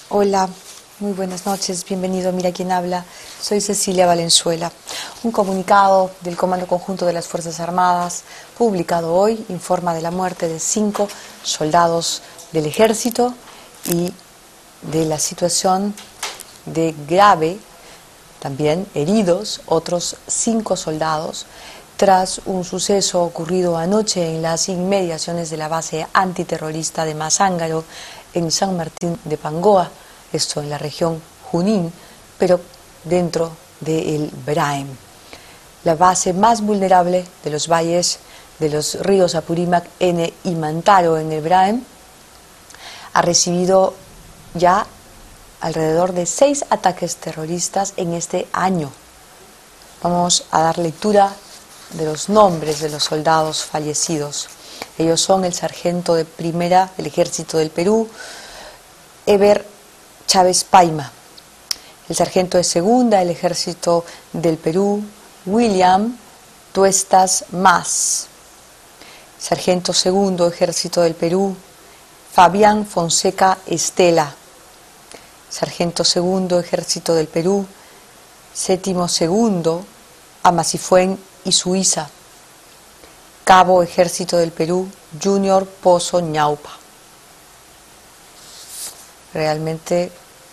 Hola, muy buenas noches, bienvenido a Mira quién habla, soy Cecilia Valenzuela. Un comunicado del Comando Conjunto de las Fuerzas Armadas, publicado hoy, informa de la muerte de 5 soldados del Ejército y de la situación de grave, también heridos, otros 5 soldados, tras un suceso ocurrido anoche en las inmediaciones de la base antiterrorista de Mazángaro, en San Martín de Pangoa, esto en la región Junín, pero dentro del Braem, la base más vulnerable de los valles de los ríos Apurímac, Ene y Mantaro en el Braem, ha recibido ya alrededor de 6 ataques terroristas en este año. Vamos a dar lectura de los nombres de los soldados fallecidos. Ellos son el sargento de primera del Ejército del Perú, Eber Chávez Paima, el sargento de segunda del Ejército del Perú, William Tuestas Mas, sargento segundo Ejército del Perú, Fabián Fonseca Estela, sargento segundo Ejército del Perú, séptimo segundo Amasifuen y Suiza, cabo Ejército del Perú, Junior Pozo Ñaupa. Realmente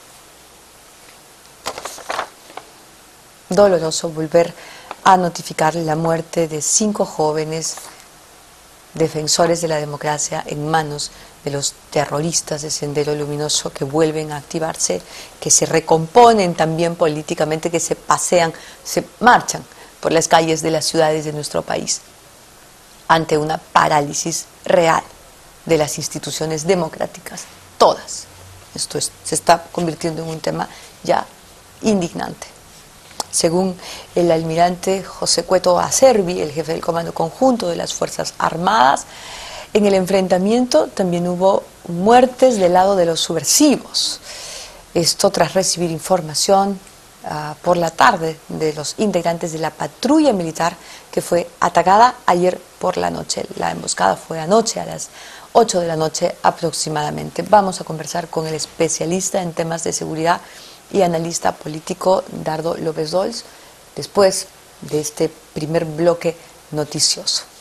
doloroso volver a notificar la muerte de 5 jóvenes defensores de la democracia en manos de los terroristas de Sendero Luminoso, que vuelven a activarse, que se recomponen también políticamente, que se pasean, se marchan por las calles de las ciudades de nuestro país ante una parálisis real de las instituciones democráticas, todas. Esto se está convirtiendo en un tema ya indignante. Según el almirante José Cueto Acerbi, el jefe del Comando Conjunto de las Fuerzas Armadas, en el enfrentamiento también hubo muertes del lado de los subversivos. Esto tras recibir información por la tarde de los integrantes de la patrulla militar que fue atacada ayer por la noche. La emboscada fue anoche a las 8 de la noche aproximadamente. Vamos a conversar con el especialista en temas de seguridad y analista político Dardo López Dols después de este primer bloque noticioso.